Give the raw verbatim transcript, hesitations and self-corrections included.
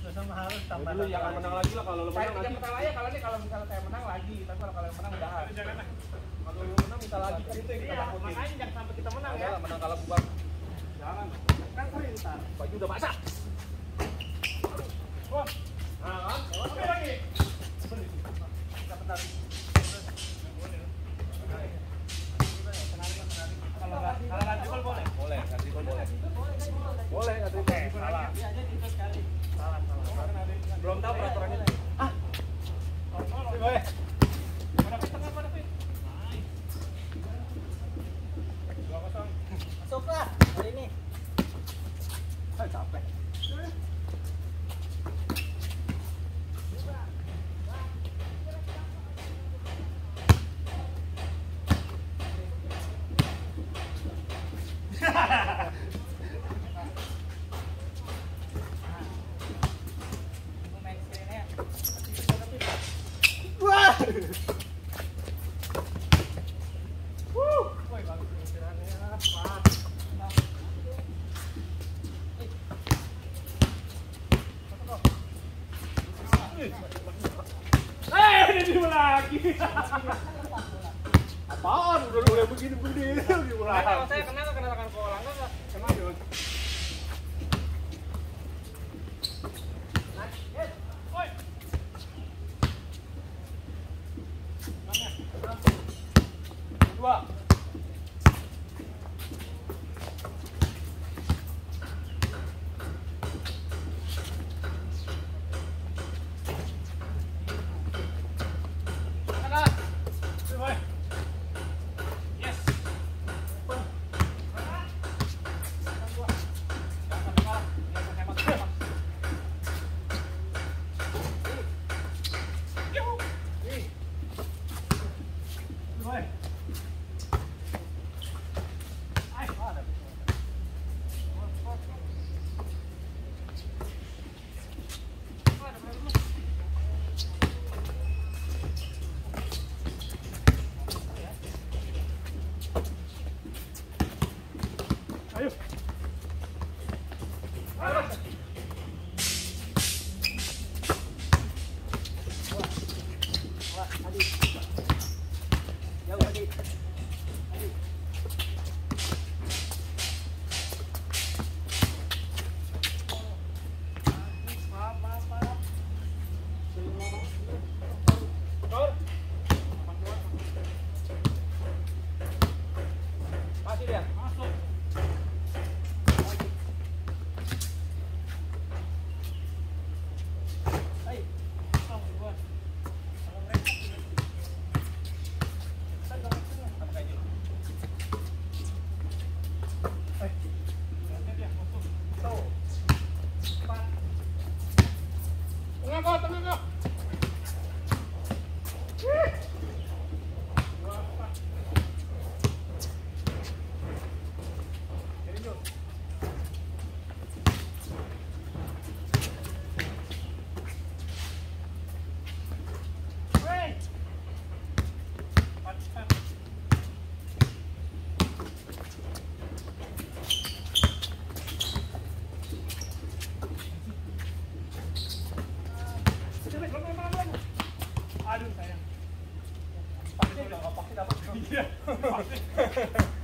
harus tambah. Lu jangan menang lagi lah kalau lu menang Saya lagi. menang aja kalau nih kalau misalnya saya menang lagi, tapi kalau kalian menang udahan. Kalau lu menang bisa lagi kan itu yang kita takutin. Makanya jangan sampai kita menang ya. Adalah menang kalah bubar. Jangan. Kan sering ntar. Baju udah basah. Wah. Nah, kan? Oke lagi. Dapat tadi. Kalau kalau nanti gol boleh. Boleh, ganti gol boleh. Boleh, ganti gol. Salah. Salah, salah. Belum tahu peraturannya. Ah. Boleh. Masuk lah hari ini. Saya capek. Wah. Eh, ini lagi. Apaan? Udah mulai begini-begini dimulai. Kalau saya kena kena rekan kolang enggak? Kena Yun. Dua. Ayo. Masih dia. Masuk. Tengah kau, tengah kau. Aduh sayang. Pasti enggak pakai dapat. Iya. Pasti.